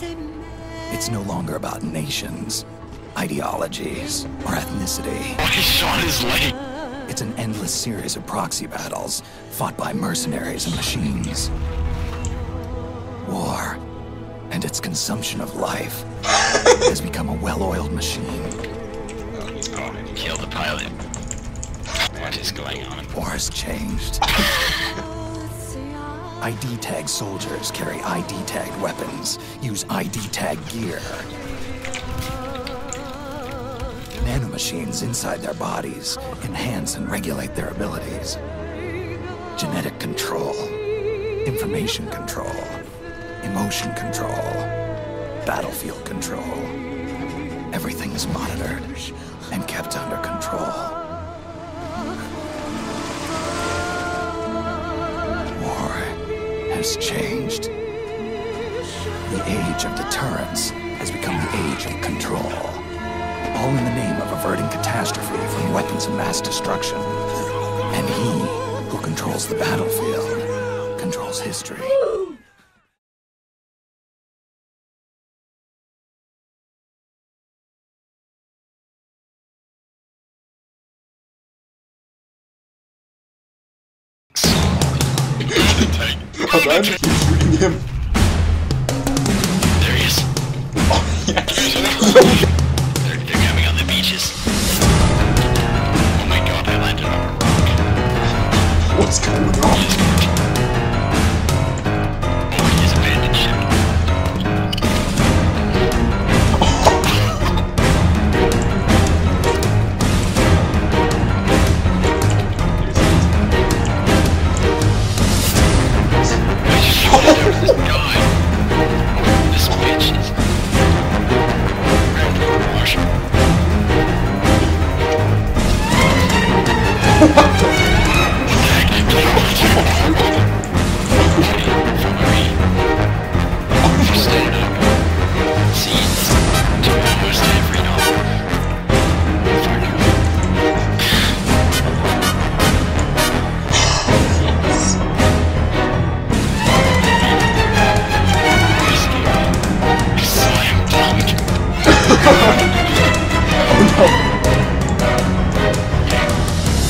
It's no longer about nations, ideologies, or ethnicity. Why is Sean his leg? It's an endless series of proxy battles fought by mercenaries and machines. War and its consumption of life has become a well-oiled machine. Oh, kill the pilot. What is going on? War has changed. ID tag soldiers carry ID tagged weapons, use ID tag gear. Nanomachines inside their bodies enhance and regulate their abilities. Genetic control, information control, emotion control, battlefield control. Everything is monitored and kept under control. War has changed. The age of deterrence has become the age of control. All in the name of averting catastrophe from weapons of mass destruction. And he who controls the battlefield controls history. Hold on, he's shooting him. There he is. Oh, yes.